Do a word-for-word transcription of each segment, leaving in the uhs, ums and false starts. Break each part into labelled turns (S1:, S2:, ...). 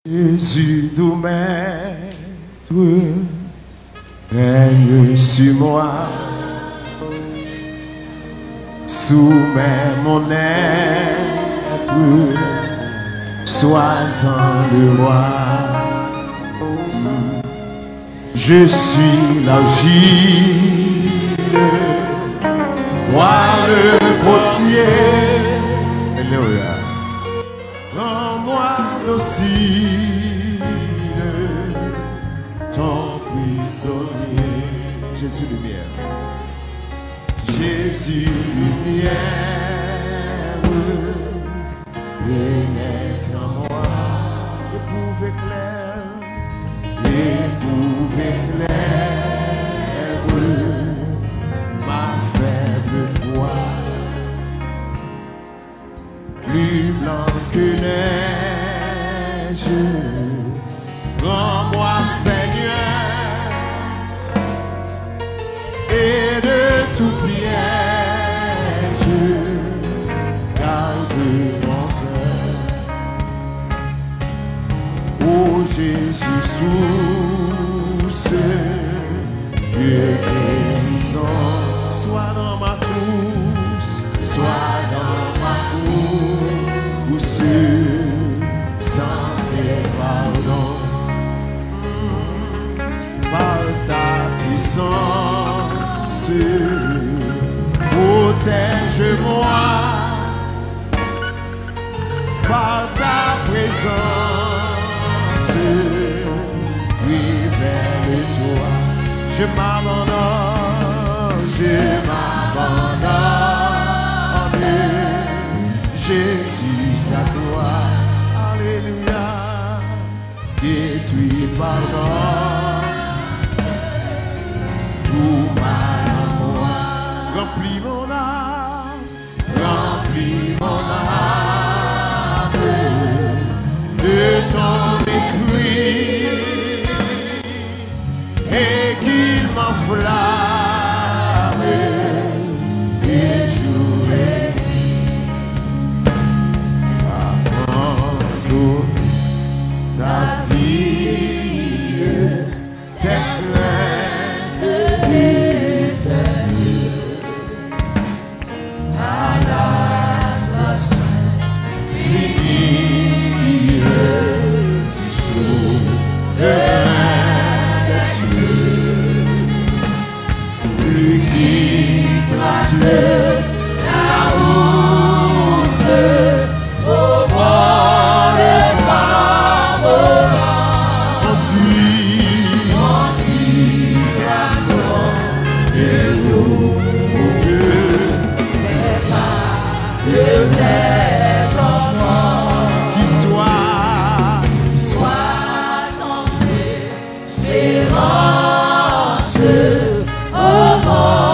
S1: Jésus doux maître, règne sur moi, soumets mon être, sois-en le roi. Je suis l'argile, sois le potier. Alléluia. Rends-moi docile, ton prisonnier. Jésus lumière. Jésus lumière, pénètre en moi. Éprouve éclair, éprouve éclair ma faible foi. Plus blanc que neige, rends-moi Seigneur, et de tout piège, garde mon cœur. Ô Jésus, source de guérison, sois dans ma course, sois dans ma course, sans tes pardons, par ta puissance, protège-moi, par ta présence, révèle-toi. Je m'abandonne, je m'abandonne, Jésus à toi, alléluia, détruit par moi tout mal à moi, remplis mon âme, remplis mon âme de ton esprit, et qu'il m'enflamme et jour et nuit. Abandonne ta vie, tes plaintes éternelles à la grâce finie du Sauveur. La route au bord des Pavola, conduit, conduit, garçon et l'eau mais pas de tes enfants qui soit, qui soit tombé, silence au monde.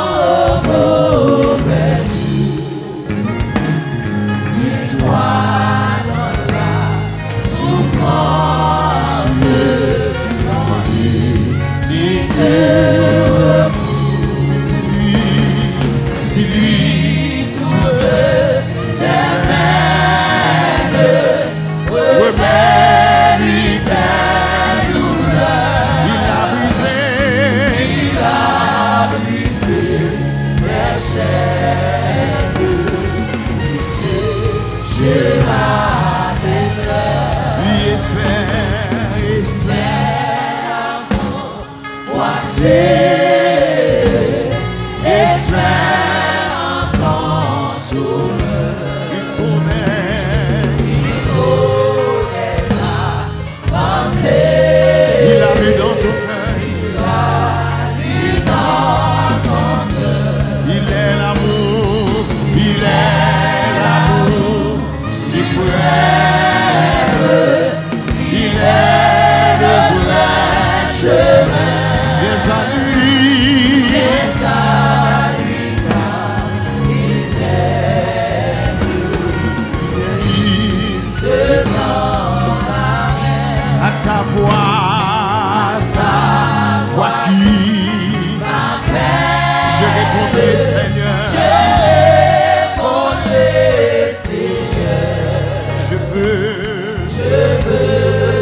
S1: Seigneur, je répondrai, Seigneur, je veux, je veux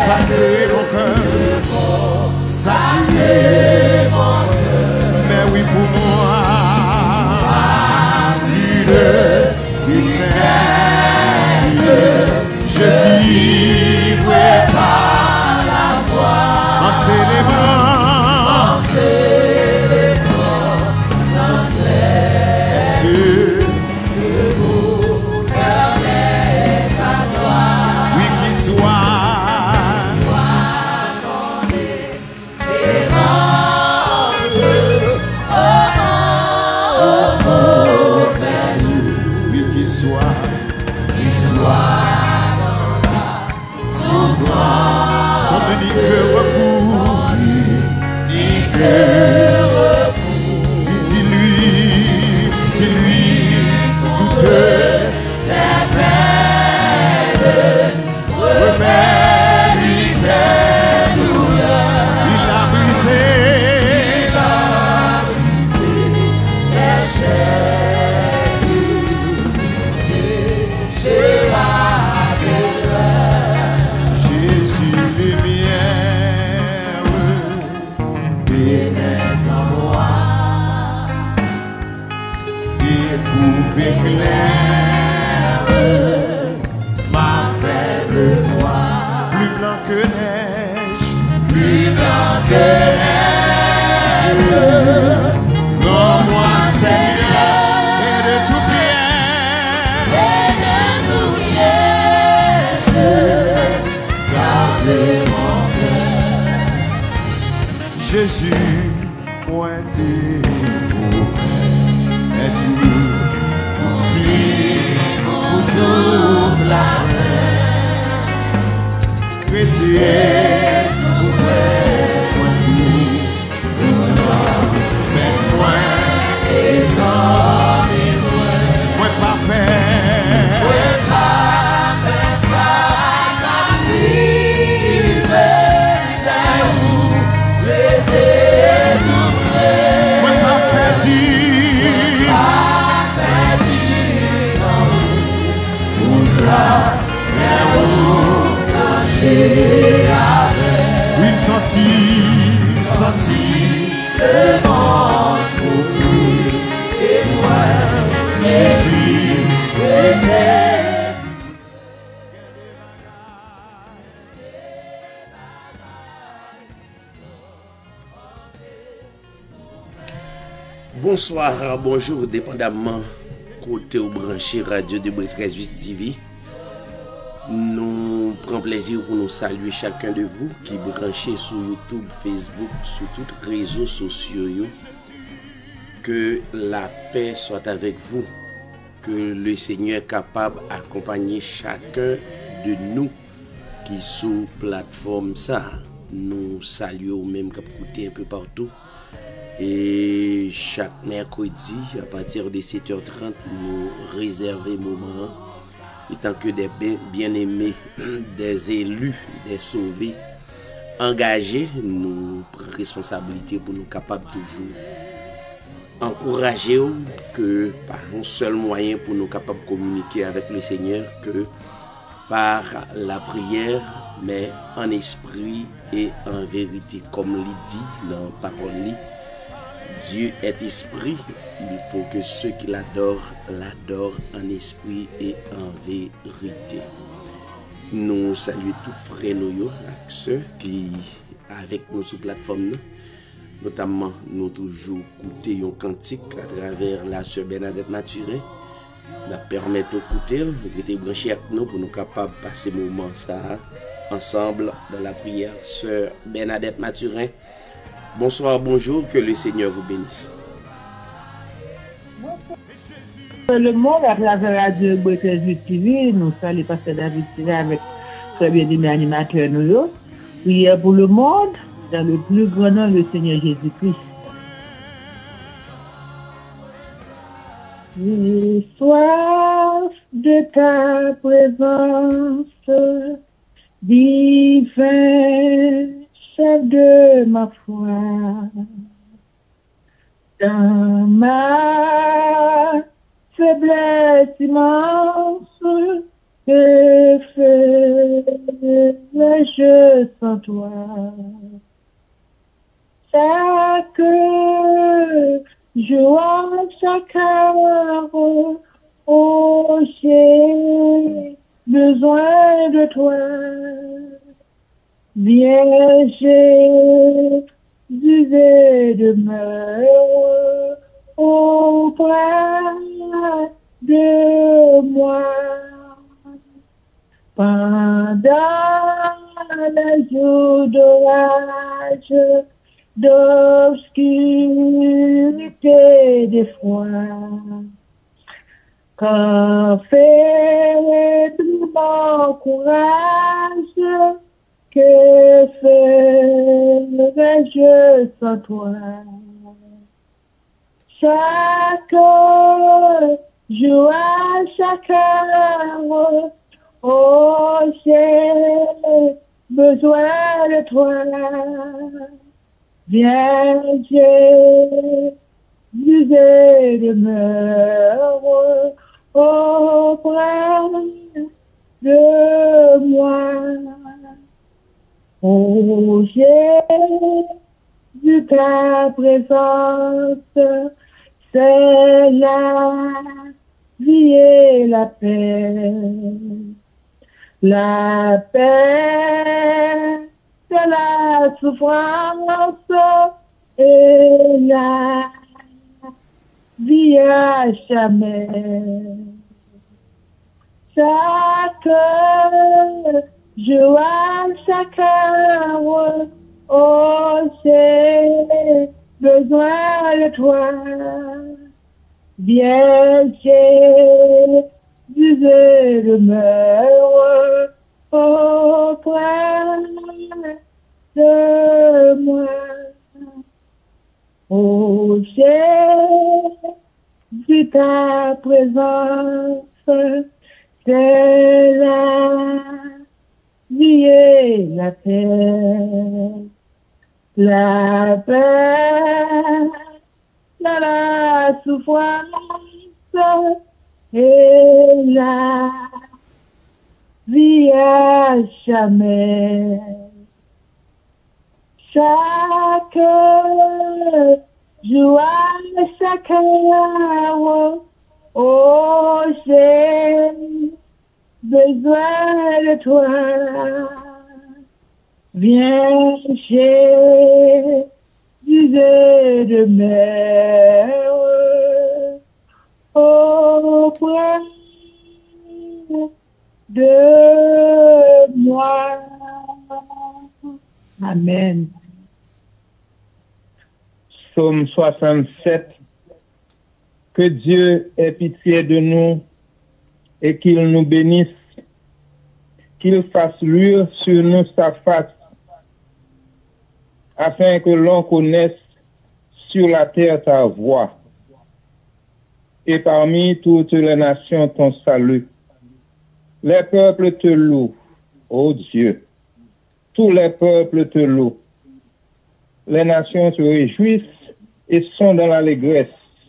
S1: Sacré mon cœur, sacré mon cœur, mais oui pour moi, plus de puissance, je vivrai par la foi, en célébrant, en célébrant, sans cesse, le beau cœur est à toi, oui qu'il soit. Jésus, pointé et tout, poursuit toujours la main, chrétien, tout vrai, tout, tout mais moins et sans mais moins parfait, moins parfait, ça la vie, c'est où l'été tout près, moins pas perdu, pas perdu dans pour là, mais où caché avec, oui senti, senti le vent trop plus, et moi, Jésus était.
S2: Bonsoir, bonjour, dépendamment côté ou branché Radio de Brétresvis T V. Nous prenons plaisir pour nous saluer chacun de vous qui branchez sur YouTube, Facebook, sur tous les réseaux sociaux. Que la paix soit avec vous, que le Seigneur est capable d'accompagner chacun de nous qui sous plateforme ça. Nous saluons même cap côté un peu partout. Et chaque mercredi, à partir de sept heures trente, nous réservons moment, étant que des bien-aimés, des élus, des sauvés, engagés, nous prenons responsabilité pour nous capables toujours encourager que par un seul moyen pour nous capables de communiquer avec le Seigneur que par la prière, mais en esprit et en vérité, comme il dit dans la parole. Dieu est esprit, il faut que ceux qui l'adorent, l'adorent en esprit et en vérité. Nous saluons tous frères nous, ceux qui avec nous sur la plateforme, notamment nous toujours écouter un cantique à travers la sœur Bernadette Mathurin. Nous permettons d'écouter, nous étions branchés avec nous pour nous capables de passer ce moment ça ensemble dans la prière. Sœur Bernadette Mathurin. Bonsoir, bonjour, que le Seigneur vous bénisse.
S3: Le monde à travers Radio Brétresvis T V, nous saluons Pasteur David Sira avec très bien aimé animateur nous. Prière pour le monde, dans le plus grand nom, le Seigneur Jésus-Christ. J'ai soif de ta présence, divin chef de ma foi, dans ma faiblesse immense, que fais je sans toi. Chaque jour, chaque heure, oh, j'ai besoin de toi. Viens, Jésus, et demeure auprès de moi. Pendant les jours d'orage, d'obscurité, d'effroi, quand fait mon courage, que ferais-je sans toi? Chaque jour, chaque heure, oh, j'ai besoin de toi. Viens, Jésus, et demeure auprès de moi. Oh, Jésus, ta présence, c'est la vie et la paix. La paix, c'est la souffrance et la vie à jamais. Chaque jour, chaque heure, oh, j'ai besoin de toi. Viens, Jésus, et demeure auprès de moi. Oh, Jésus, ta présence, c'est la vie et la paix. La paix, la, la souffrance et la vie à jamais. Chaque jour, chaque heure, oh, j'ai besoin de toi. Viens, Jésus, et demeure auprès de moi. Amen.
S4: Psaume soixante-sept. Que Dieu ait pitié de nous et qu'il nous bénisse, qu'il fasse luire sur nous sa face, afin que l'on connaisse sur la terre ta voix, et parmi toutes les nations ton salut. Les peuples te louent, ô Dieu. Tous les peuples te louent. Les nations se réjouissent et sont dans l'allégresse,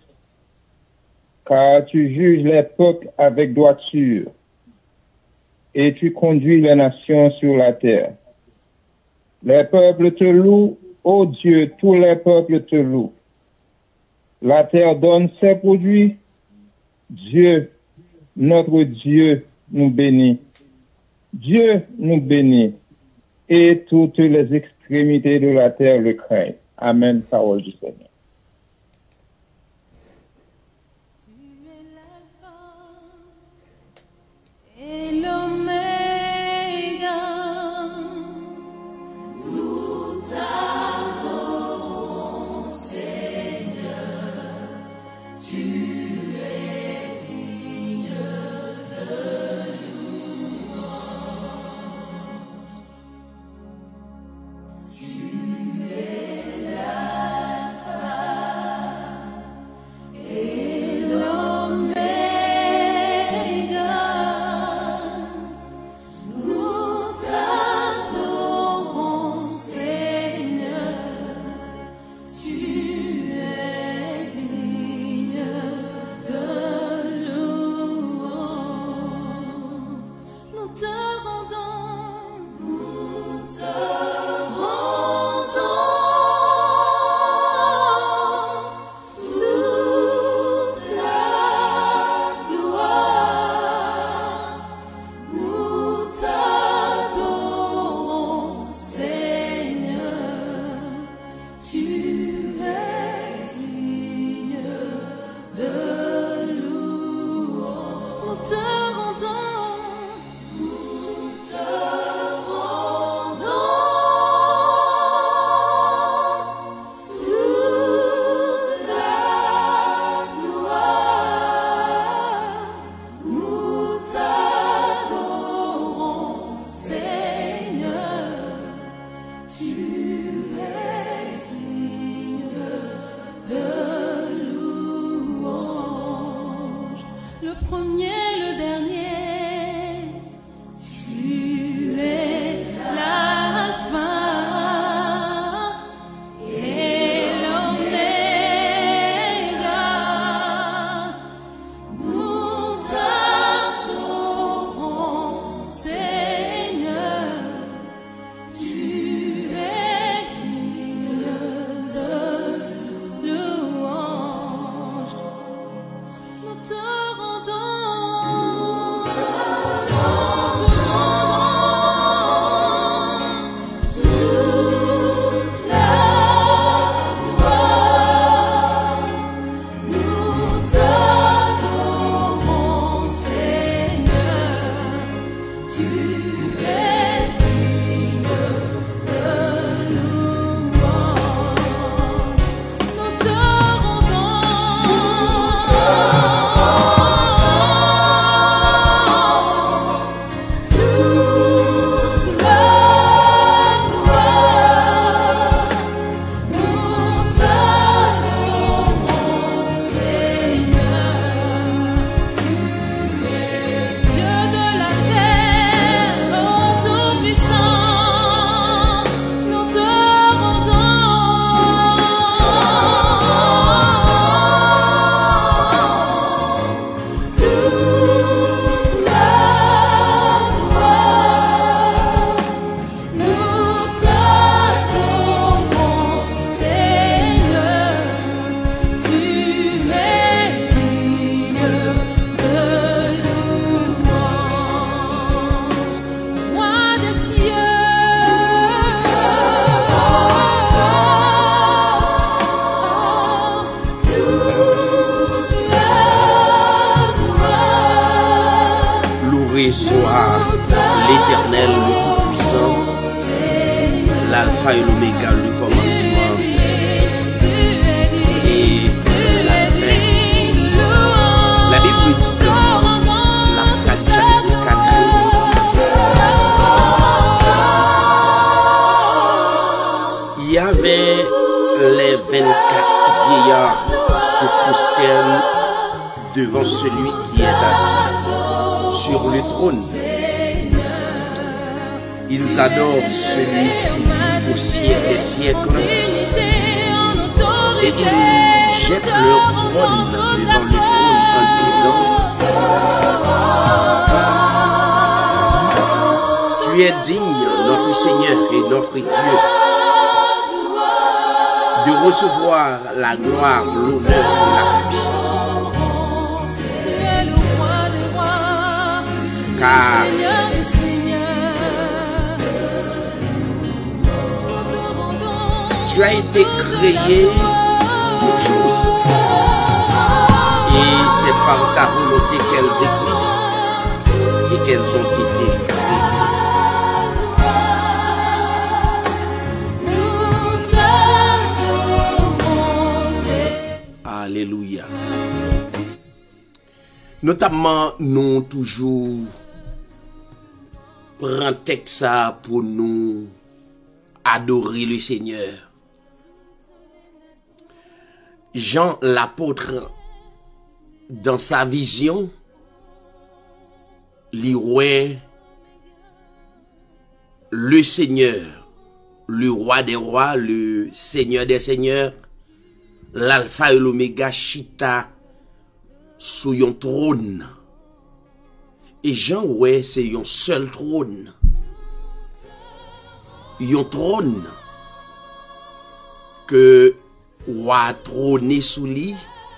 S4: car tu juges les peuples avec droiture et tu conduis les nations sur la terre. Les peuples te louent, ô Dieu, tous les peuples te louent. La terre donne ses produits. Dieu, notre Dieu, nous bénit. Dieu nous bénit et toutes les extrémités de la terre le craignent. Amen, parole du Seigneur.
S5: Tu es l'alpha
S2: Soit l'Éternel, le Tout-Puissant, l'Alpha et l'Oméga, le commencement et la fin. La Bible dit dans l'Arcade chapitre quatre, il y avait les vingt-quatre vieillards se prosternent devant celui qui est assis sur le trône. Ils adorent celui qui vit au siècle des siècles et ils jettent leur couronne devant le trône en disant: Tu es digne, notre Seigneur et notre Dieu, de recevoir la gloire, l'honneur et la puissance. Car tu as été créé toutes choses et c'est par ta volonté qu'elles existent et qu'elles ont été créées. Alléluia. Notamment, nous toujours prend texte ça pour nous adorer le Seigneur. Jean l'apôtre, dans sa vision, lui le Seigneur, le roi des rois, le Seigneur des seigneurs, l'alpha et l'oméga chita sous un trône. Et Jean, ouais, c'est un seul trône. Un trône que roi trôné sous lui.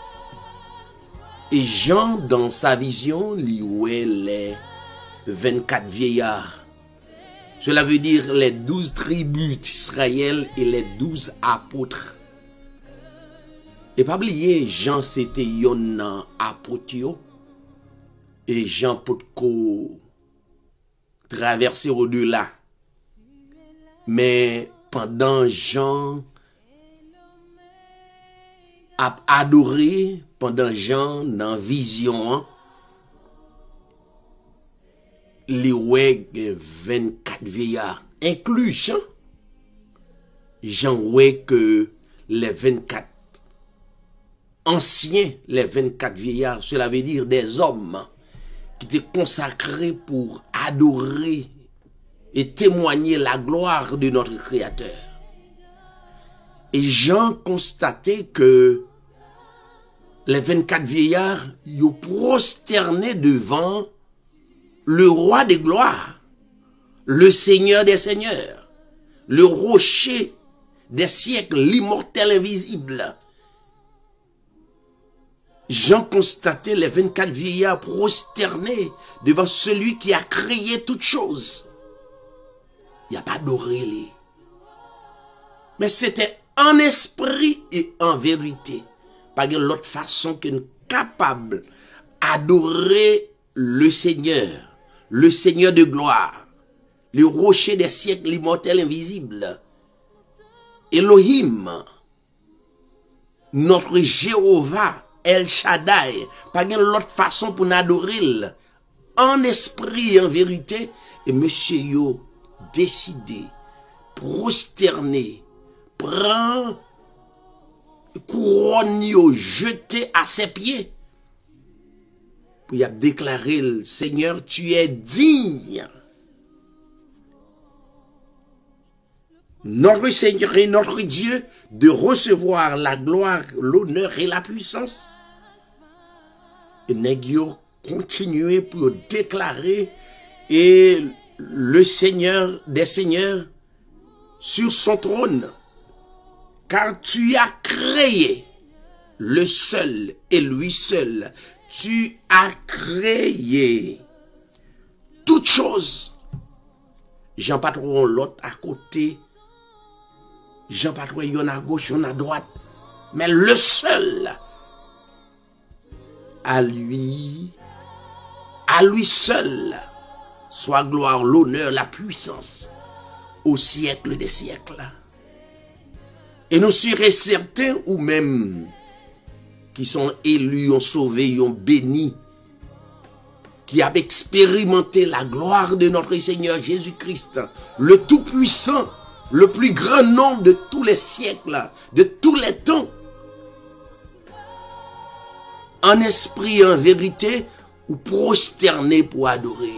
S2: Et Jean, dans sa vision, lui, ouais, les vingt-quatre vieillards. Cela veut dire les douze tribus d'Israël et les douze apôtres. Et pas oublier, Jean, c'était un apôtre. Et Jean Potko traverser au-delà. Mais pendant Jean a adoré, pendant Jean dans vision, les ouais vingt-quatre vieillards, inclus Jean. Jean ouais que les vingt-quatre anciens, les vingt-quatre vieillards, cela veut dire des hommes qui étaient consacrés pour adorer et témoigner la gloire de notre Créateur. Et Jean constatait que les vingt-quatre vieillards y ont prosterné devant le roi des gloires, le Seigneur des seigneurs, le rocher des siècles, l'immortel invisible. Jean constatait les vingt-quatre vieillards prosternés devant celui qui a créé toutes choses. Il n'y a pas d'aurélie. Mais c'était en esprit et en vérité. Pas de l'autre façon qu'une capable d'adorer le Seigneur, le Seigneur de gloire, le rocher des siècles, l'immortel invisible. Elohim, notre Jéhovah, El Shaddai, pas de l'autre façon pour nous adorer en esprit et en vérité. Et monsieur yo décidé, prosterné, prend couronne yo jeté à ses pieds. Pour y a déclaré, Seigneur, tu es digne. Notre Seigneur et notre Dieu de recevoir la gloire, l'honneur et la puissance. Et nous continuer pour déclarer et le Seigneur des Seigneurs sur son trône. Car tu as créé le seul et lui seul. Tu as créé toutes choses. Jean Patron l'autre à côté. Jean Patron y'en à gauche, y'en à droite. Mais le seul, à lui, à lui seul, soit gloire, l'honneur, la puissance, au siècle des siècles. Et nous serons certains, ou même qui sont élus, ont sauvé, ont béni, qui ont expérimenté la gloire de notre Seigneur Jésus-Christ, le Tout-Puissant, le plus grand nom de tous les siècles, de tous les temps, en esprit, en vérité, ou prosterné pour adorer.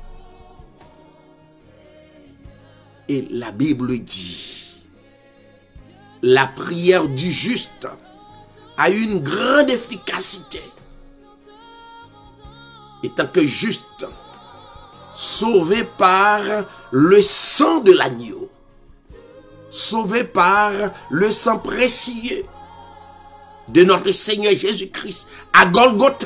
S2: Et la Bible dit, la prière du juste a une grande efficacité. Étant que juste, sauvé par le sang de l'agneau, sauvé par le sang précieux de notre Seigneur Jésus-Christ à Golgotha.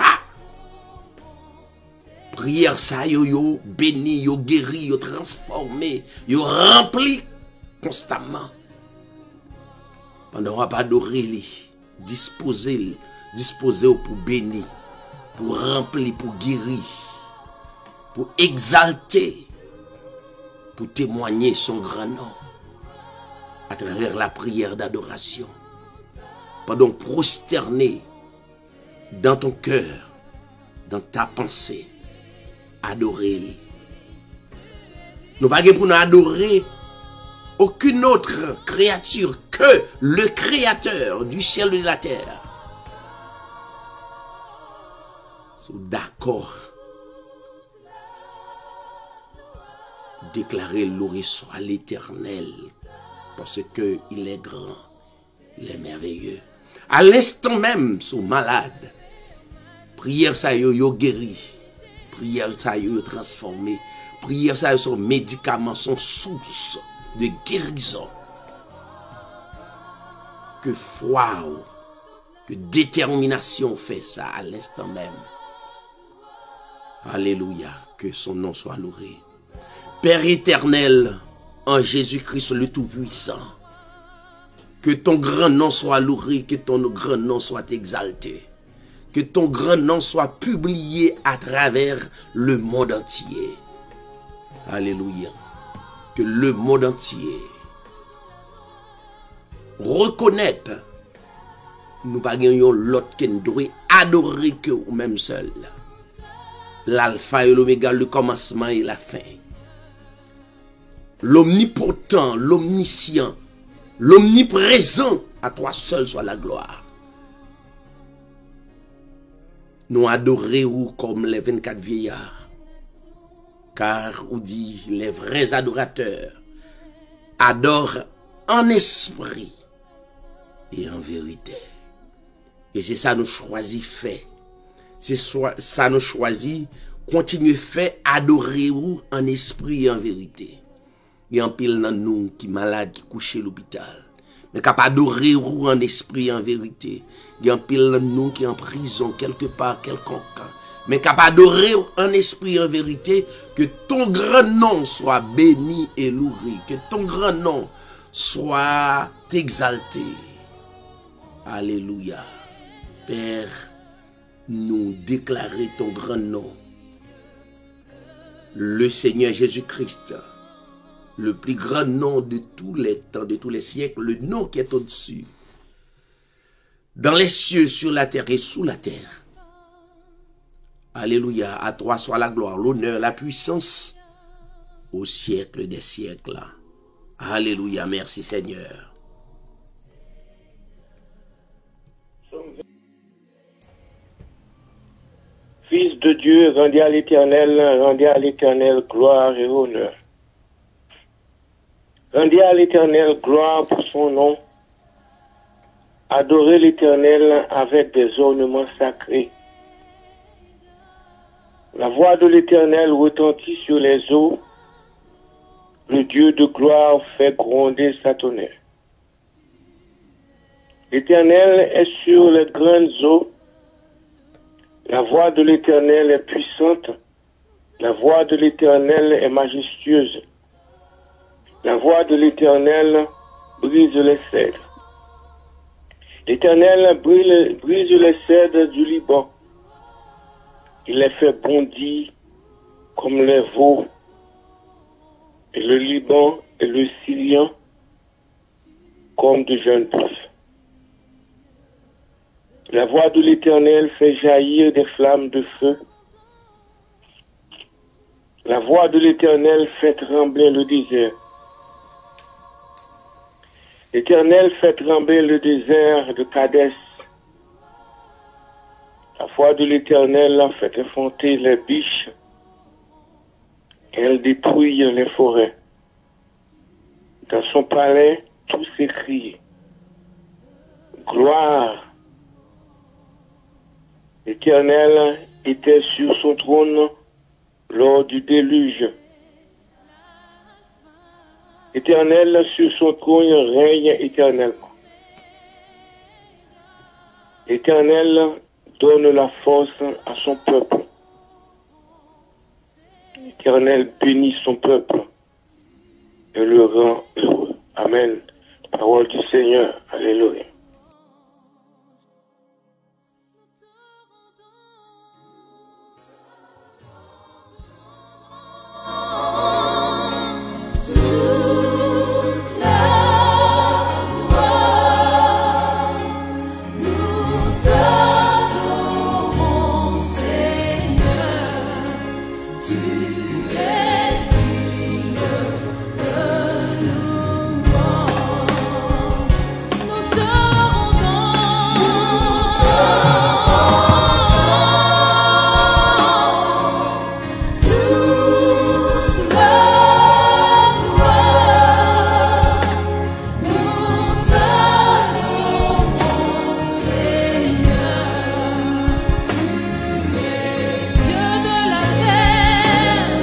S2: Prière ça yo yo béni, yo guéri, yo transformé, yo rempli constamment. Pendant on va pas adorer, disposer, disposer pour bénir, pour remplir, pour guérir, pour exalter, pour témoigner son grand nom à travers la prière d'adoration. Pendant prosterner dans ton cœur, dans ta pensée, adorer. Nous ne pouvons pas nous adorer aucune autre créature que le Créateur du ciel et de la terre. Sont d'accord. Déclarer loué soit l'Éternel parce que il est grand, il est merveilleux. À l'instant même, sont malades. Prière ça yo yo guéri. Prière ça yo transformé. Prière ça yo son médicament, son source de guérison. Que foi, que détermination fait ça à l'instant même. Alléluia, que son nom soit loué. Père éternel, en Jésus-Christ le Tout-Puissant, que ton grand nom soit loué, que ton grand nom soit exalté. Que ton grand nom soit publié à travers le monde entier. Alléluia. Que le monde entier reconnaisse nous pas gagnons l'autre qui nous doit adorer que ou même seul. L'alpha et l'oméga, le commencement et la fin. L'omnipotent, l'omniscient, l'omniprésent, à toi seul soit la gloire. Nous adorons comme les vingt-quatre vieillards. Car, on dit, les vrais adorateurs adorent en esprit et en vérité. Et c'est ça nous choisit fait. C'est ça nous choisit continuer fait adorer ou en esprit et en vérité. Il y a un pile dans nous qui malade qui couché à l'hôpital. Mais capable adorer ou en esprit et en vérité. Il y a un pile dans nous qui est en prison quelque part quelconque. Mais capable adorer en esprit et en vérité, que ton grand nom soit béni et loué, que ton grand nom soit exalté. Alléluia. Père, nous déclarer ton grand nom. Le Seigneur Jésus-Christ, le plus grand nom de tous les temps, de tous les siècles, le nom qui est au-dessus, dans les cieux, sur la terre et sous la terre. Alléluia, à toi soit la gloire, l'honneur, la puissance, au siècle des siècles. Alléluia, merci Seigneur.
S5: Fils de Dieu, rendez à l'Éternel, rendez à l'Éternel gloire et honneur. Rendez à l'Éternel gloire pour son nom. Adorez l'Éternel avec des ornements sacrés. La voix de l'Éternel retentit sur les eaux. Le Dieu de gloire fait gronder sa tonnerre. L'Éternel est sur les grandes eaux. La voix de l'Éternel est puissante. La voix de l'Éternel est majestueuse. La voix de l'Éternel brise les cèdres. L'Éternel brise, brise les cèdres du Liban. Il les fait bondir comme les veaux. Et le Liban et le Syrien comme de jeunes bœufs. La voix de l'Éternel fait jaillir des flammes de feu. La voix de l'Éternel fait trembler le désert. L'Éternel fait trembler le désert de Kadès. La voix de l'Éternel fait effronter les biches. Elle dépouille les forêts. Dans son palais, tout s'écrie. Gloire. L'Éternel était sur son trône lors du déluge. L'Éternel sur son trône règne éternellement. L'Éternel donne la force à son peuple. L'Éternel bénit son peuple et le rend heureux. Amen. Parole du Seigneur. Alléluia.
S6: Dieu de la terre.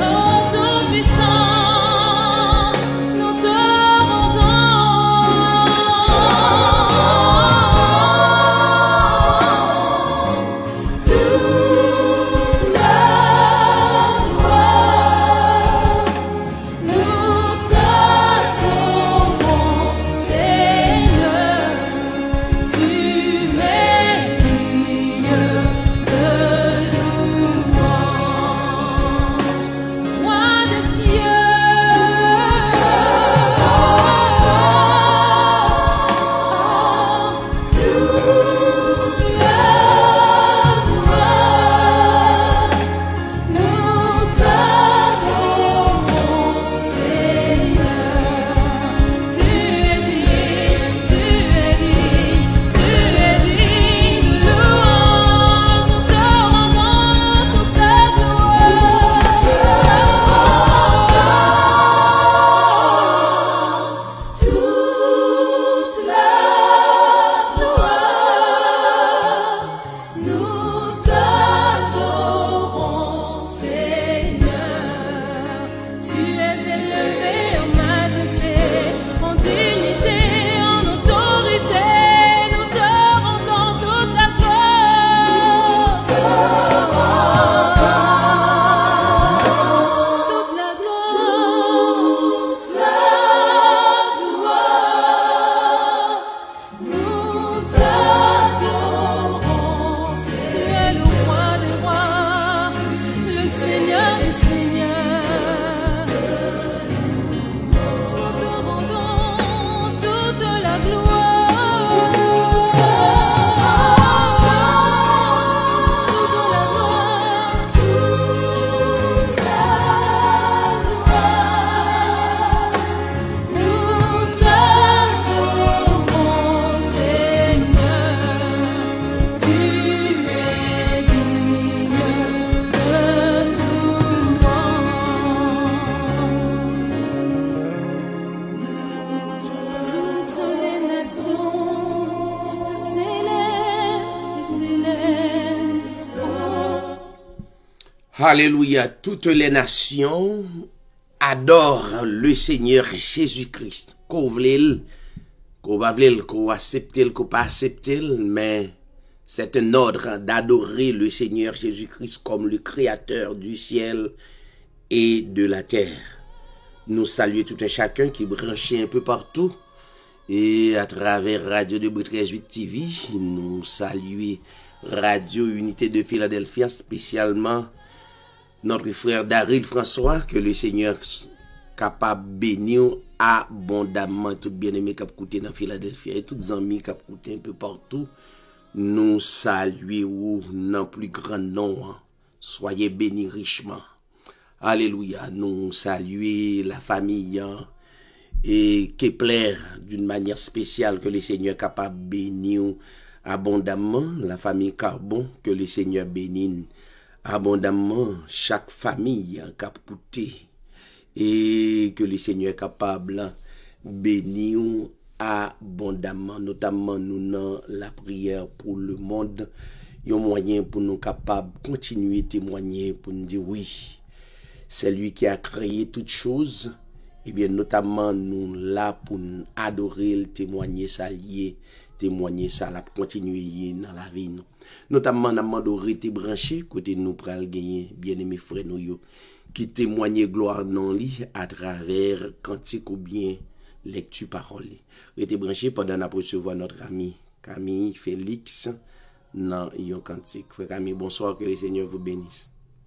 S2: Alléluia. Toutes les nations adorent le Seigneur Jésus-Christ. Qu'on vle, qu'on va vle, qu'on accepte, qu'on pas accepter, mais c'est un ordre d'adorer le Seigneur Jésus-Christ comme le Créateur du ciel et de la terre. Nous saluons tout un chacun qui est branché un peu partout. Et à travers Radio de treize huit T V, nous saluons Radio Unité de Philadelphie, spécialement notre frère Daryl François, que le Seigneur capable de bénir abondamment, tout bien-aimé qui a écouté dans Philadelphie et tous les amis qui a écouté un peu partout. Nous saluons dans plus grand nom. Hein. Soyez bénis richement. Alléluia. Nous saluons la famille hein, et Kepler d'une manière spéciale que le Seigneur est capable de bénir abondamment. La famille Carbon, que le Seigneur bénisse abondamment. Chaque famille hein, qui a écouté et que le Seigneur est capable de bénir abondamment, notamment nous dans la prière pour le monde. Il y a un moyen pour nous capables de continuer à témoigner, pour nous dire oui, c'est lui qui a créé toutes choses, et bien notamment nous là pour nous adorer, le témoigner, ça lié, témoigner ça, là, pour continuer dans la vie. Nous. Notamment, nous demandons de rester branchés, côté nous pour gagner, bien aimés frères nous, qui témoignent gloire non li à travers cantique ou bien lecture parole. Restez branchés pendant nous recevoir notre ami Camille Félix dans yon cantique. Frère Camille, bonsoir, que le Seigneur vous bénisse.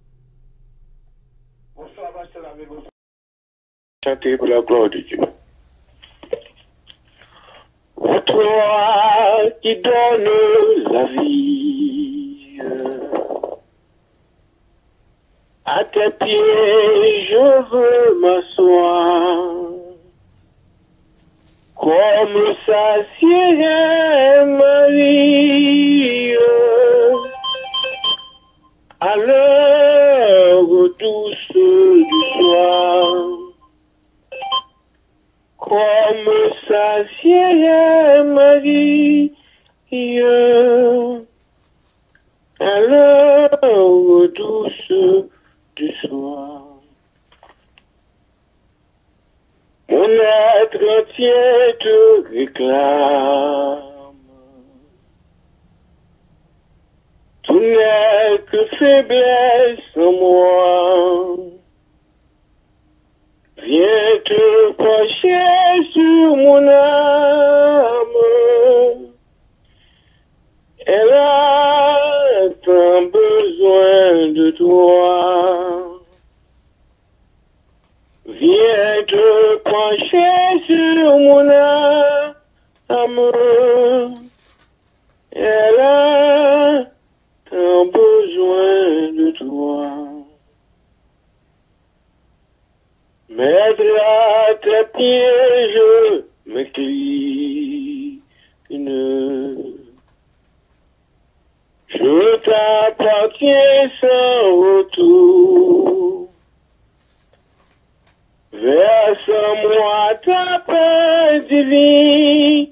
S5: Bonsoir, pasteur, avec vous. Chantez pour la gloire de Dieu. Ô toi qui donne la vie, à tes pieds je veux m'asseoir. Comme s'assied Marie à l'heure douce du soir, comme s'assied Marie à l'heure douce du soir. Mon être entier te réclame. Tout n'est que faiblesse en moi. Viens te pencher sur mon âme. Elle a tant besoin de toi. Viens te pencher sur mon âme. Elle a tant besoin de toi. Maître à tes pieds, je m'incline. Je t'appartiens sans retour. Verse-moi ta paix divine,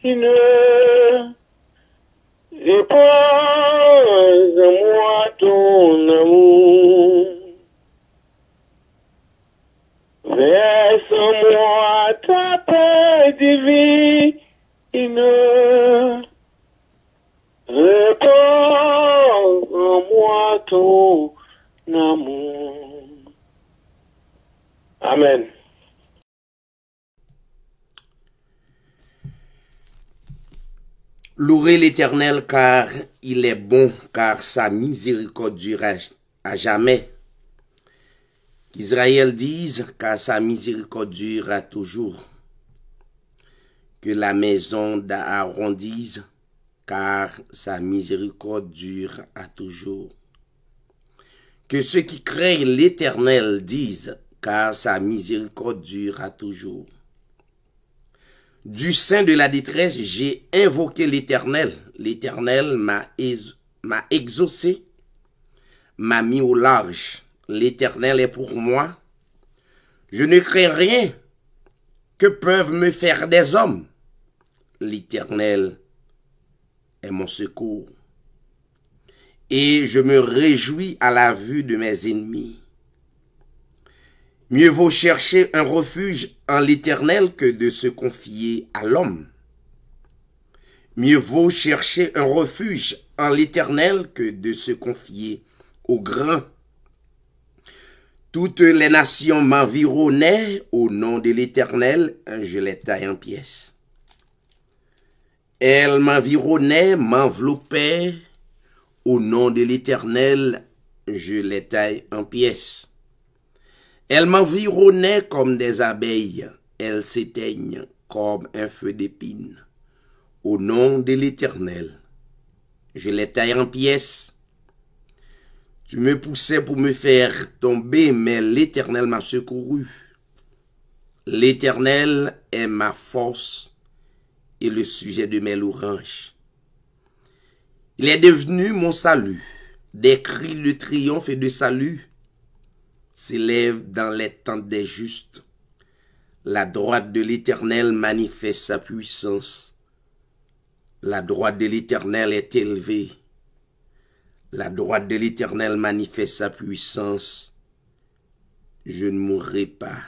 S5: dépose-moi ton amour. Verse-moi ta paix divine, repose-moi ton amour. Amen.
S2: Louez l'Éternel car il est bon, car sa miséricorde dure à jamais. Qu'Israël dise, car sa miséricorde dure à toujours. Que la maison d'Aaron dise, car sa miséricorde dure à toujours. Que ceux qui craignent l'Éternel disent, car sa miséricorde dure à toujours. Du sein de la détresse, j'ai invoqué l'Éternel. L'Éternel m'a exaucé, m'a mis au large. L'Éternel est pour moi. Je ne crains rien. Que peuvent me faire des hommes? L'Éternel est mon secours. et je me réjouis à la vue de mes ennemis. Mieux vaut chercher un refuge en l'Éternel que de se confier à l'homme. Mieux vaut chercher un refuge en l'Éternel que de se confier au grand. Toutes les nations m'environnaient, au nom de l'Éternel, je les taille en pièces. Elles m'environnaient, m'enveloppaient, au nom de l'Éternel, je les taille en pièces. Elles m'environnaient comme des abeilles, elles s'éteignent comme un feu d'épines. Au nom de l'Éternel, je les taille en pièces. Tu me poussais pour me faire tomber, mais l'Éternel m'a secouru. L'Éternel est ma force et le sujet de mes louanges. Il est devenu mon salut. Des cris de triomphe et de salut s'élèvent dans les tentes des justes. La droite de l'Éternel manifeste sa puissance. La droite de l'Éternel est élevée. La droite de l'Éternel manifeste sa puissance. Je ne mourrai pas.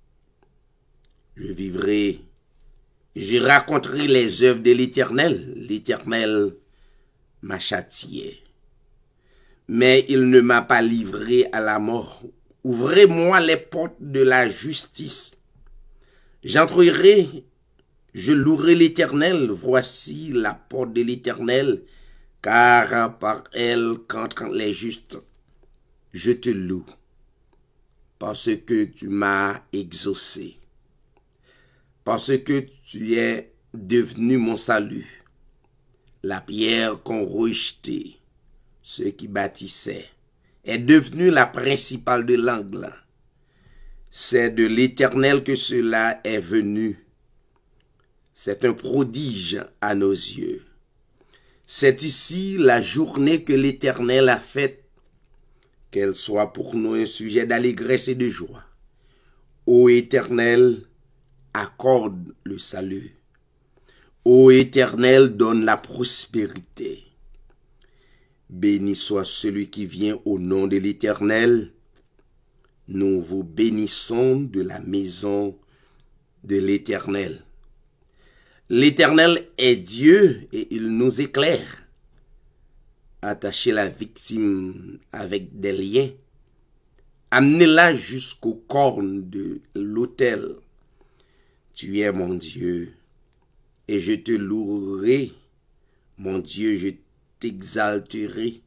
S2: Je vivrai. Je raconterai les œuvres de l'Éternel. L'Éternel m'a châtié. Mais il ne m'a pas livré à la mort. Ouvrez-moi les portes de la justice. J'entrerai, je louerai l'Éternel. Voici la porte de l'Éternel, car par elle qu'entrent les justes. Je te loue, parce que tu m'as exaucé, parce que tu es devenu mon salut, la pierre qu'ont rejetée ceux qui bâtissaient est devenue la principale de l'angle. C'est de l'Éternel que cela est venu. C'est un prodige à nos yeux. C'est ici la journée que l'Éternel a faite, qu'elle soit pour nous un sujet d'allégresse et de joie. Ô Éternel, accorde le salut. Ô Éternel, donne la prospérité. Béni soit celui qui vient au nom de l'Éternel. Nous vous bénissons de la maison de l'Éternel. L'Éternel est Dieu et il nous éclaire. Attachez la victime avec des liens. Amenez-la jusqu'aux cornes de l'autel. Tu es mon Dieu et je te louerai. Mon Dieu, je t'exalterai.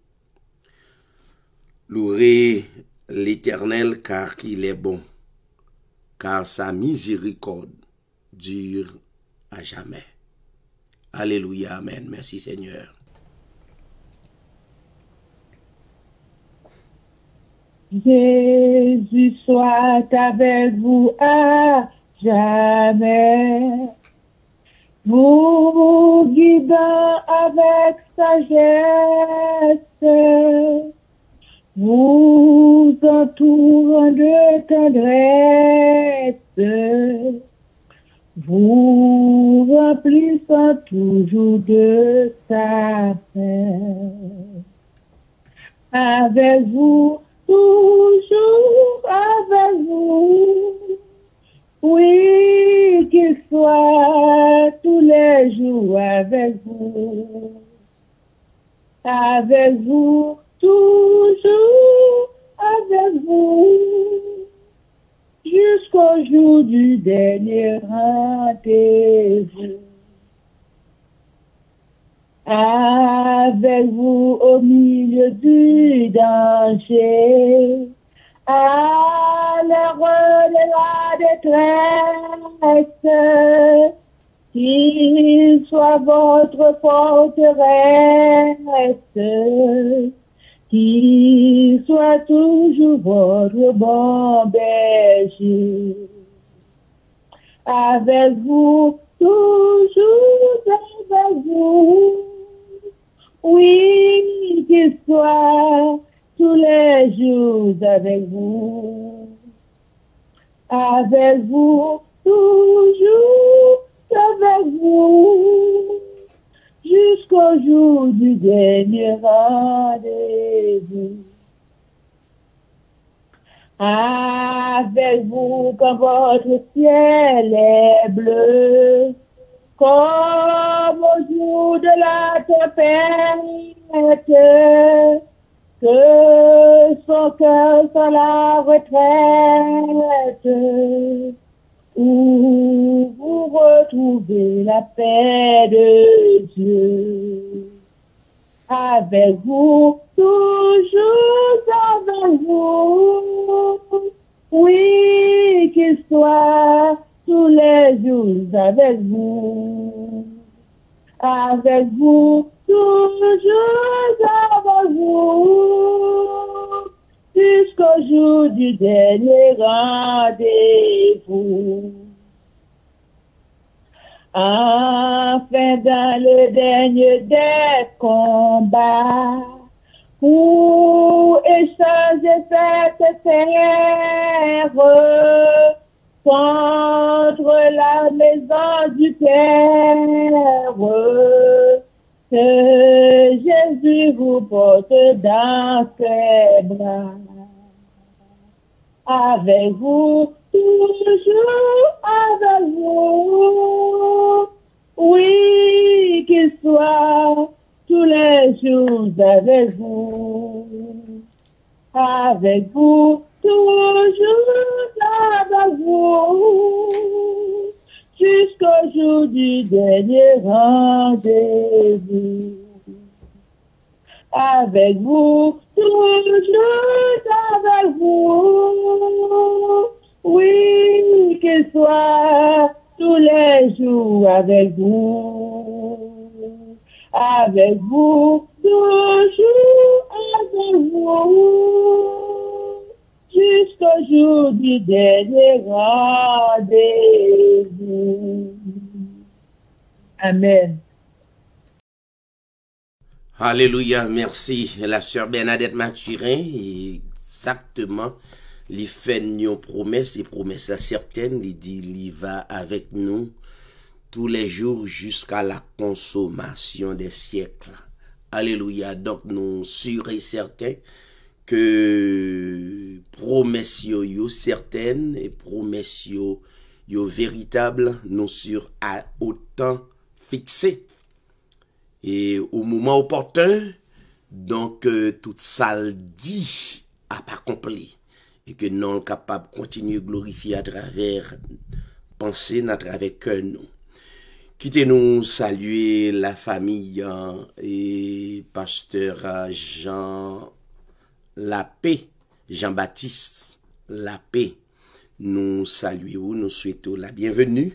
S2: Louez l'Éternel car il est bon, car sa miséricorde dure à jamais. Alléluia, amen. Merci Seigneur.
S3: Jésus soit avec vous à jamais, vous guidant avec sagesse, vous entourant de tendresse, vous remplissant toujours de sa paix. Avec vous, toujours avec vous, oui, qu'il soit tous les jours avec vous. Avec vous, toujours avec vous, jusqu'au jour du dernier rendez-vous. Avec vous au milieu du danger, à l'heure de la détresse, qu'il soit votre forteresse, qu'il soit toujours votre bon berger. Avec vous, toujours avec vous, oui, qu'il soit tous les jours avec vous. Avec vous, toujours avec vous, jusqu'au jour du dernier rendez-vous. Avec vous, quand votre ciel est bleu, comme au jour de la tempête, que son cœur sans la retraite, où vous retrouvez la paix de Dieu. Avec vous, toujours avec vous, oui, qu'il soit tous les jours avec vous. Avec vous, toujours avec vous, jusqu'au jour du dernier rendez-vous. Enfin, dans le dernier des combats, pour échanger cette terre contre la maison du Père, que Jésus vous porte dans ses bras. Avec vous, toujours avec vous, oui, qu'il soit tous les jours avec vous. Avec vous, toujours avec vous, jusqu'au jour du dernier rendez-vous. Avec vous, toujours avec vous, oui, qu'il soit tous les jours avec vous. Avec vous, toujours avec vous, jusqu'au jour du dernier rendez-vous. Amen.
S2: Alléluia, merci. La sœur Bernadette Mathurin, exactement, il fait une promesse, les promesses certaines, il dit il va avec nous tous les jours jusqu'à la consommation des siècles. Alléluia, donc nous sûrs et certains que promesses yo, yo certaines et promesses yo, yo véritables, nous sûrs à autant fixé. Et au moment opportun, donc euh, tout ça le dit à pas accompli. Et que nous sommes capables de continuer à glorifier à travers pensée, à travers cœur nous. Quittez-nous saluer la famille hein, et pasteur Jean Lapé, Jean-Baptiste Lapé. Nous saluons, nous souhaitons la bienvenue.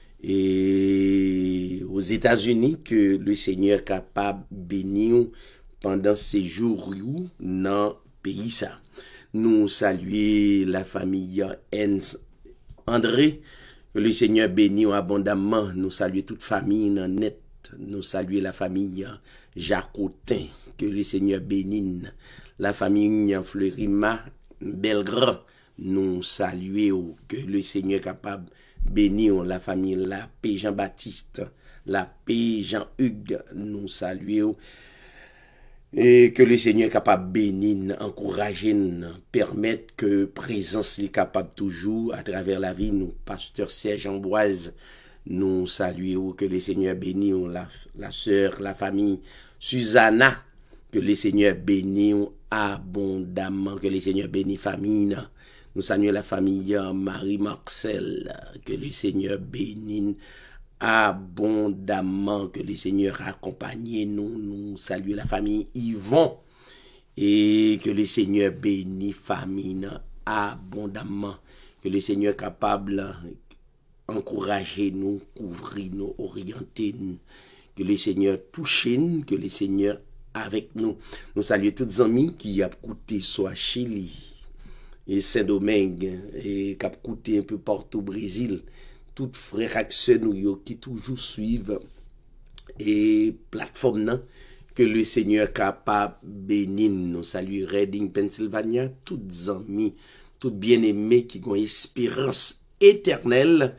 S2: Et aux États-Unis, que le Seigneur est capable de bénir pendant ces jours dans le pays. Ça. Nous saluons la famille Enz André, que le Seigneur bénit abondamment. Nous saluons toute famille dans net. Nous saluons la famille Jacotin, que le Seigneur bénisse. La famille Fleurima Belgrand, nous saluons que le Seigneur est capable bénir la famille La Paix Jean-Baptiste, La Paix Jean-Hugues, nous saluons. Et que le Seigneur est capable de bénir, encourager, permettre que présence est capable toujours à travers la vie. Nous, pasteur Serge Ambroise, nous saluons. Que le Seigneur bénisse la, la sœur, la famille Susanna. Que le Seigneur bénisse abondamment. Que le Seigneur bénisse famille. Nous saluons la famille Marie-Marcel, que le Seigneur bénisse abondamment, que le Seigneur accompagne nous. Nous saluons la famille Yvon et que le Seigneur bénisse famille abondamment, que le Seigneur est capable d'encourager nous, couvrir nous, orienter nous, que le Seigneur touche nous, que le Seigneur avec nous. Nous saluons tous les amis qui ont écouté soit Chili et Saint-Domingue, et qui a coûté un peu partout au Brésil, toutes frères et sœurs nous qui toujours suivent et plateforme nan, que le Seigneur capable bénir. Nous saluons Reading, Pennsylvania, toutes amis, toutes bien-aimés qui ont espérance éternelle.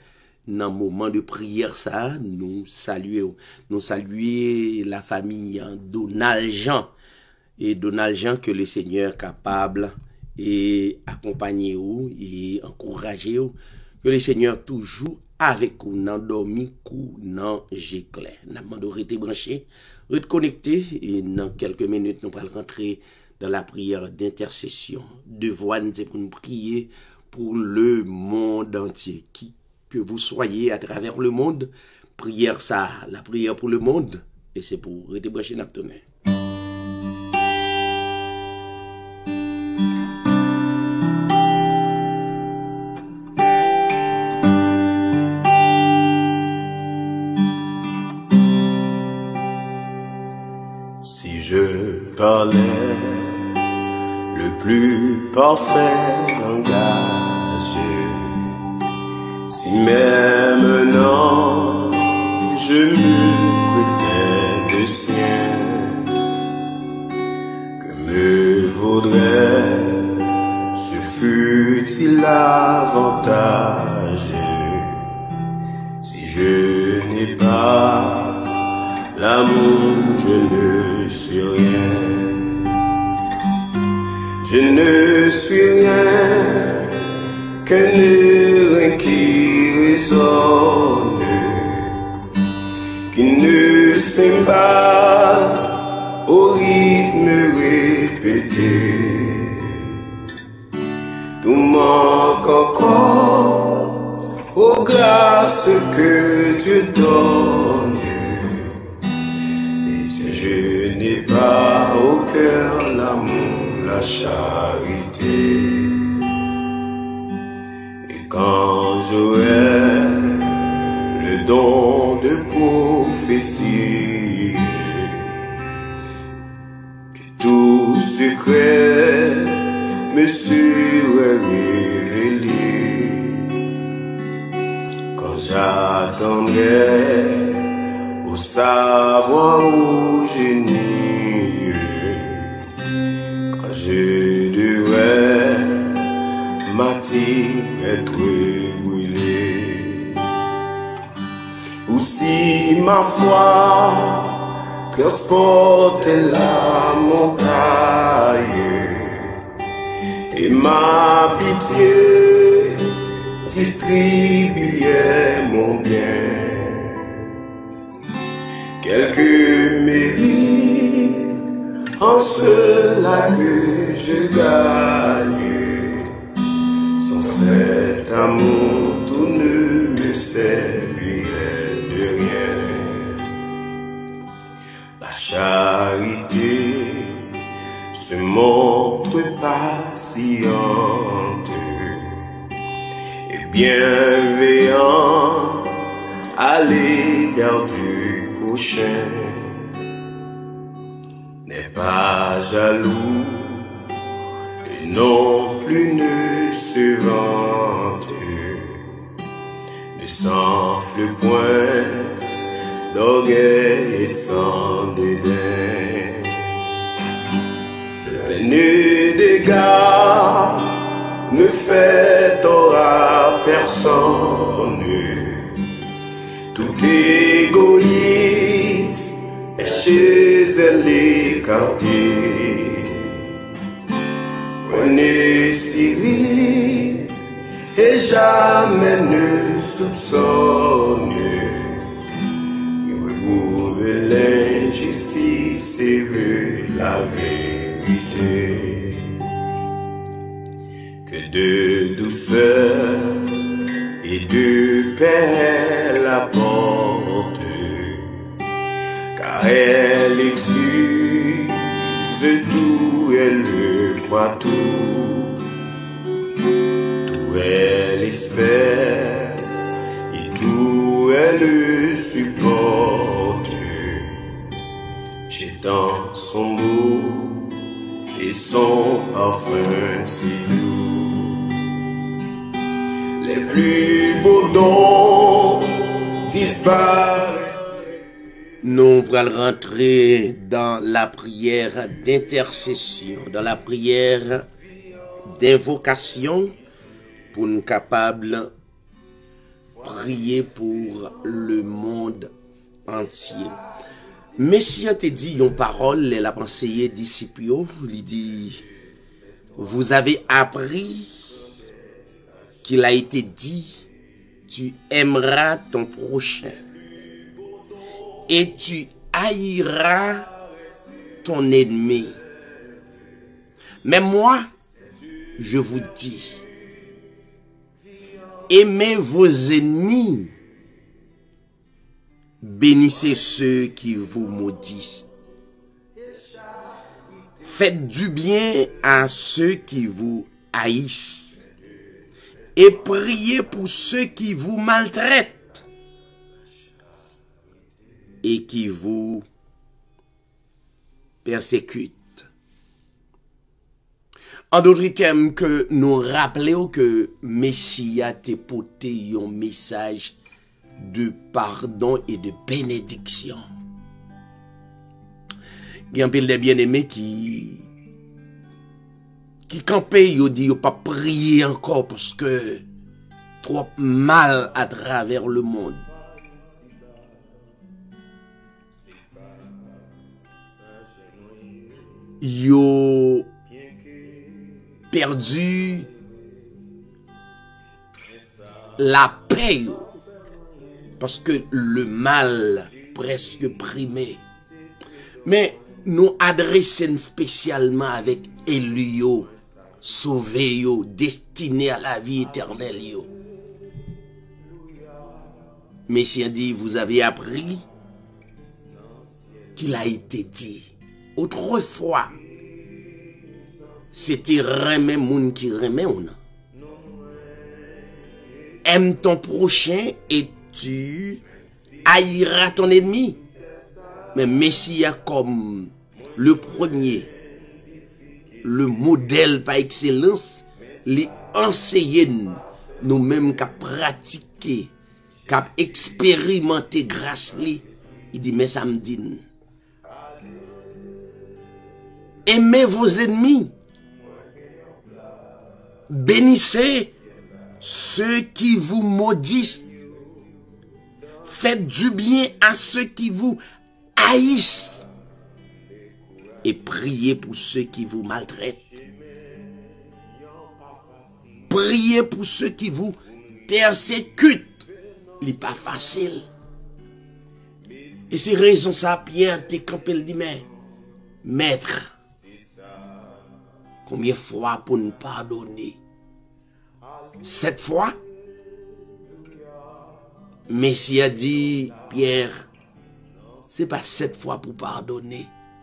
S2: dans le moment de prière, ça, nous saluons, nous saluons la famille Donald Jean. Et Donald Jean, que le Seigneur est capable et accompagner vous et encourager vous, que le Seigneur toujours avec vous, dans dormi, dans j'éclair. Nous avons été branchés, reconnectés, et dans quelques minutes, nous allons rentrer dans la prière d'intercession. Devoir nous pour nous prier pour le monde entier. Qui que vous soyez à travers le monde, prière ça, la prière pour le monde, et c'est pour rester branché dans le tonnerre.
S1: Si je parlais le plus parfait langage, si même non je me connais de sien, que me vaudrait ce fut-il avantage si je n'ai pas l'amour, je ne suis rien. Je ne suis rien qu'un air qui résonne, qui ne s'aime pas au rythme répété. Tout manque encore aux grâces que Dieu donne. Et si je n'ai pas au cœur l'amour, la charité, et quand j'aurai le don de prophétie, que tout secret me serait révélé, quand j'attendrai au savoir au génie, quand je devrais m'attirer être brûlé, ou si ma foi transportait la montagne et ma pitié distribuait mon bien, quelques mérites en cela que je gagne. Sans cet amour, tout ne me servirait de rien. La charité se montre patiente et bienveillante à l'égard du prochain, n'est pas jaloux et non plus ne se vante, ne s'enfle point d'orgueil et sans dédain, pleine d'égards, ne fait tort à personne, tout égoïste est chez elle écarté. Prenez Cyril et jamais ne soupçonne, retrouve l'injustice et veut la vérité. Que de douceur et de paix elle apporte, car elle excuse tout, elle le croit tout, tout elle espère et tout elle le supporte. J'étends son goût et son parfum si doux, les plus beaux dons disparaissent.
S2: Nous allons rentrer dans la prière d'intercession, dans la prière d'invocation, pour nous capables prier pour le monde entier. Messie a te dit une parole, elle a conseillé disciples, il dit, vous avez appris qu'il a été dit, tu aimeras ton prochain et tu haïras ton ennemi. Mais moi, je vous dis, aimez vos ennemis, bénissez ceux qui vous maudissent. Faites du bien à ceux qui vous haïssent et priez pour ceux qui vous maltraitent et qui vous persécutent. En d'autres termes, que nous rappelons que Messie a te porté un message de pardon et de bénédiction. Il y a un peu de bien-aimés qui qui campaient, ils disent pas prier encore parce que trop mal à travers le monde. Yo perdu la paix parce que le mal presque primé. Mais nous adressons spécialement avec Elio, sauvé yo, destiné à la vie éternelle yo. Messie a dit, vous avez appris qu'il a été dit. Autrefois, c'était remet moun qui remet on. Aime ton prochain et tu haïras ton ennemi. Mais Messie a comme le premier, le modèle par excellence, les enseignants, nous-mêmes qui pratiquer, qui expérimenter grâce li. Il dit, mais ça me dit, aimez vos ennemis, bénissez ceux qui vous maudissent, faites du bien à ceux qui vous haïssent et priez pour ceux qui vous maltraitent. Priez pour ceux qui vous persécutent. Ce n'est pas facile. Et c'est raison ça, Pierre, t'es campé le dit, mais maître, combien de fois pour nous pardonner? Sept fois? Messie a dit, Pierre, c'est pas sept fois pour pardonner,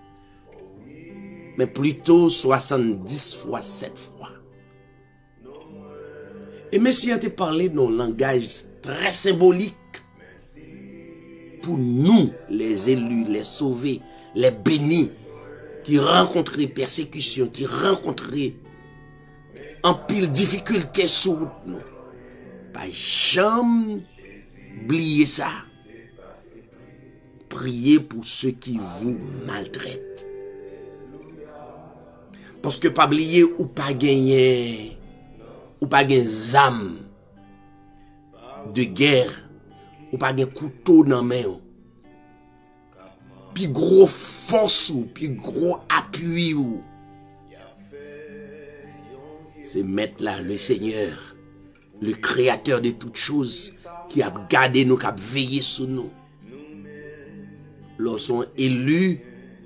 S2: mais plutôt soixante-dix fois sept fois. Et Messie a parlé dans un langage très symbolique pour nous, les élus, les sauvés, les bénis, qui rencontraient persécution, qui rencontraient en pile difficulté sur nous. Pas jamais oublier ça. Priez pour ceux qui vous maltraitent. Parce que pas oublier ou pas gagner, ou pas gagner zam de guerre, ou pas gagner couteau dans la main. Puis gros force ou, puis gros appui ou. C'est mettre là le Seigneur, le Créateur de toutes choses, qui a gardé nous, qui a veillé sur nous. Lorsqu'on sont élus,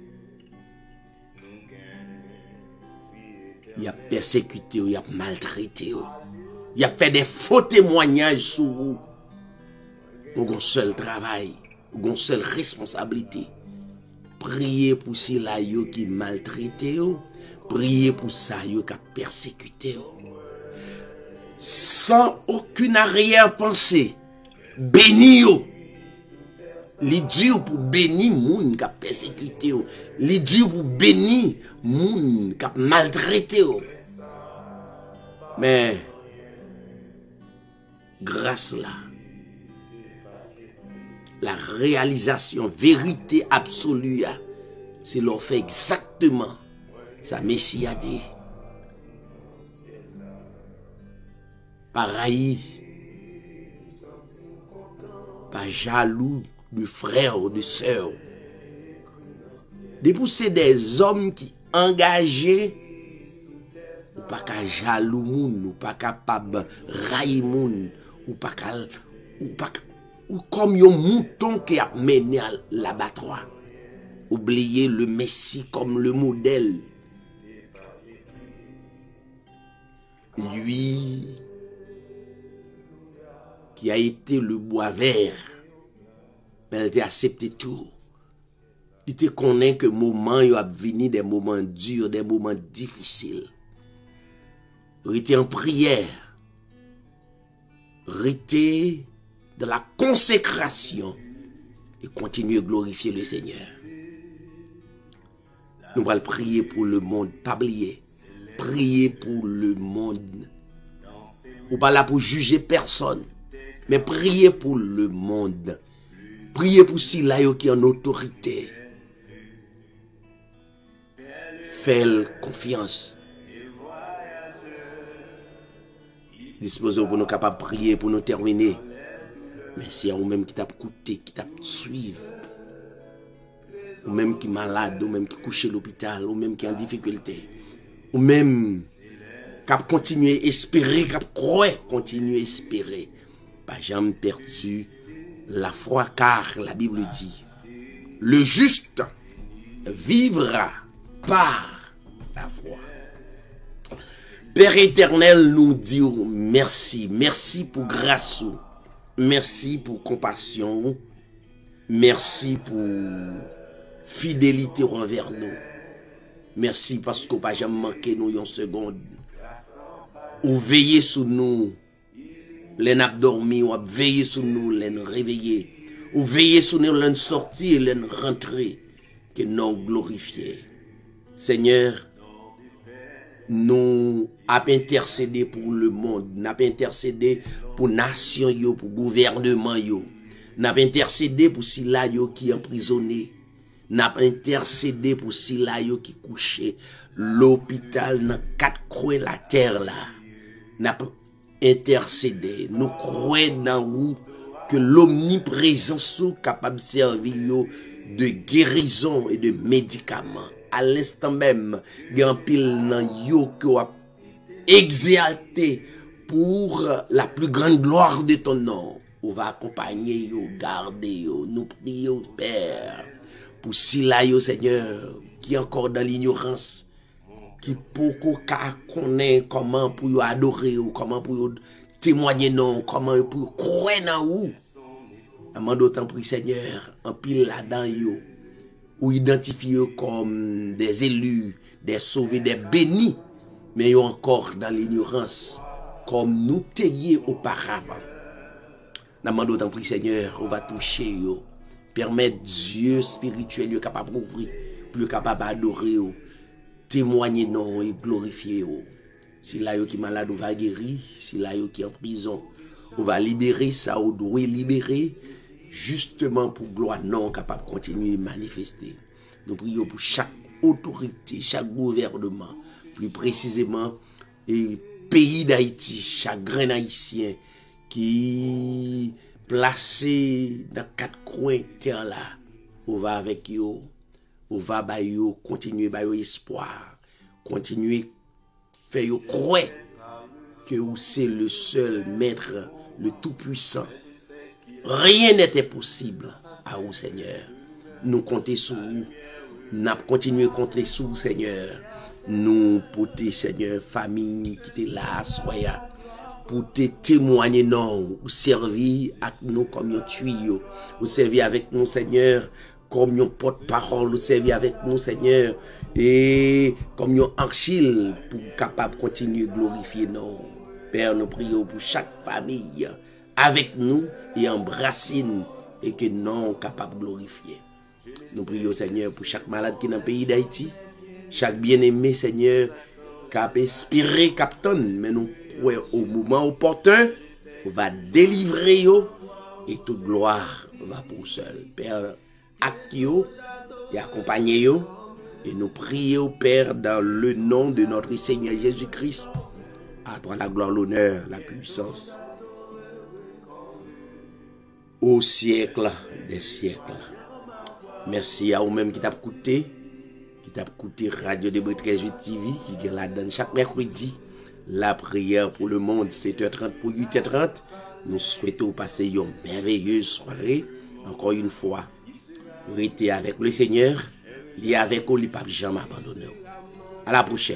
S2: il a persécuté, il a maltraité, il a fait des faux témoignages sur vous. Vous avez seul travail, vous avez seule responsabilité. Priez pour ceux là qui maltraitent, priez pour ceux qui persécuté. Sans aucune arrière-pensée, bénis yo. Les dieux pour bénir moun qui a persécuté. Les dieux pour bénir moun qui a maltraité. Mais grâce là, la réalisation, vérité absolue, c'est leur fait exactement ça. Messie a dit. Pareil, pas jaloux de frères ou de sœurs. De pousser des hommes qui engagés, ou pas qu'à jaloux moun, ou pas capable railler moun, ou pas qu'à, ou pas ou comme un mouton qui a mené à l'abattoir. Oublier le Messie comme le modèle. Lui qui a été le bois vert, mais il a accepté tout. Il te connaît que moment il a venu des moments durs, des moments difficiles. Il était en prière. Il était de la consécration et continue à glorifier le Seigneur. Nous allons prier pour le monde, pas oublier. Prier pour le monde. Ou pas là pour juger personne, mais prier pour le monde. Prier pour si là qui est en autorité. Faites confiance. Disposez pour nous capables de prier pour nous terminer. Mais c'est vous-même qui t'a coûté, qui t'a suivi. Ou même qui est malade, ou même qui est couché à l'hôpital, ou même qui est en difficulté. Ou même qui a continué à espérer, qui a croire, continuer à espérer. Pas jamais perdu la foi, car la Bible dit, le juste vivra par la foi. Père éternel, nous disons merci. Merci pour grâce. Merci pour compassion. Merci pour fidélité envers nous. Merci parce qu'on n'a pas jamais manqué nous une seconde. Ou veillez sur nous. Les n'a dormi, ou veillez sur nous, les réveiller. Ou veillez sur nous, les sortir, les rentrer. Que nous glorifier. Seigneur, nous avons intercédé pour le monde, nous avons intercédé pour la nation, pour le gouvernement, nous avons intercédé pour ceux qui sont emprisonnés, nous avons intercédé pour ceux qui sont couchés, l'hôpital dans quatre coins de la terre là, nous avons intercédé, nous croyons dans vous que l'omniprésence est capable de servir de guérison et de médicaments. À l'instant même, il y a un pile nan yo qui a exalté pour la plus grande gloire de ton nom. On va accompagner yo, garder yo, nous prions Père pour si là yo Seigneur qui est encore dans l'ignorance, qui beaucoup connaît comment pour yo adorer ou comment pour yo témoigner non, comment pour croire dans vous. Amant d'autant prie Seigneur, en pile là-dedans yo. Ou identifiés comme des élus, des sauvés, des bénis, mais encore dans l'ignorance, comme nous t'ayons auparavant. Nous demandons d'autant plus, Seigneur, on va toucher, yo, permettre Dieu spirituel, yo, capable d'ouvrir, plus capable d'adorer, témoigner non et glorifier. Yo. Si là, yo qui est malade, on va guérir. Si là, yo qui est en prison, on va libérer ça, on doit libérer. Justement pour gloire non capable de continuer à manifester. Nous prions pour chaque autorité, chaque gouvernement, plus précisément et pays d'Haïti, chaque grand haïtien qui placé dans quatre coins de terre là, on va avec eux, on va ba yo, continuer ba yo espoir, continuer faire yo croire que c'est le seul maître, le tout puissant. Rien n'était possible à vous, Seigneur. Nous comptons sur vous. Nous continuons à compter sur vous, Seigneur. Nous, pour tes, Seigneur, famille qui était là, soya, pour te témoigner, non, ou servir avec nous comme un tuyau, ou servir avec nous, Seigneur, comme un porte-parole, ou servir avec nous, Seigneur, et comme un archile pour capable de continuer à glorifier, non. Père, nous prions pour chaque famille avec nous et embrasser et que non capable de glorifier. Nous prions Seigneur pour chaque malade qui est dans le pays d'Haïti, chaque bien-aimé Seigneur qui a inspiré Captain, mais nous croyons au moment opportun, on va délivrer yo, et toute gloire va pour seul. Père, acte yo et accompagnez yo, et nous prions Père dans le nom de notre Seigneur Jésus-Christ. À toi la gloire, l'honneur, la puissance. au siècle des siècles. Merci à vous-même qui t'a écouté, qui t'a écouté Radio Débré treize huit T V, qui est là-dedans chaque mercredi. La prière pour le monde, sept heures trente pour huit heures trente. Nous souhaitons passer une merveilleuse soirée. Encore une fois, restez avec le Seigneur, lié avec vous, il ne peut jamais abandonner. À la prochaine.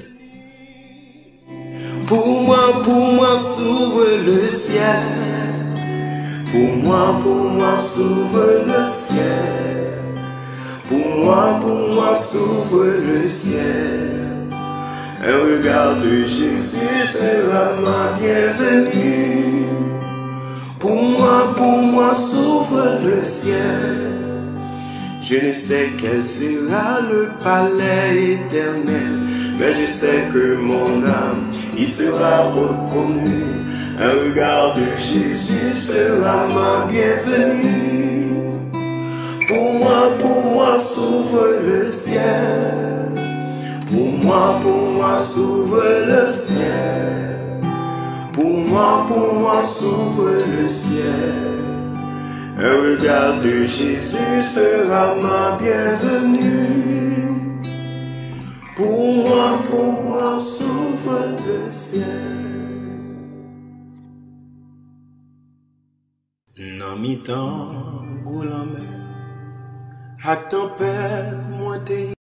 S1: Pour moi, pour moi, s'ouvre le ciel. Pour moi, pour moi, s'ouvre le ciel. Pour moi, pour moi, s'ouvre le ciel. Un regard de Jésus sera ma bienvenue. Pour moi, pour moi, s'ouvre le ciel. Je ne sais quel sera le palais éternel, mais je sais que mon âme y sera reconnue. Un regard de Jésus sera ma bienvenue. Pour moi, pour moi, s'ouvre le ciel. Pour moi, pour moi, s'ouvre le ciel. Pour moi, pour moi, s'ouvre le ciel. Un regard de Jésus sera ma bienvenue. Pour moi, pour moi, s'ouvre le ciel. Nan mi tan goulan men, ak tempête monte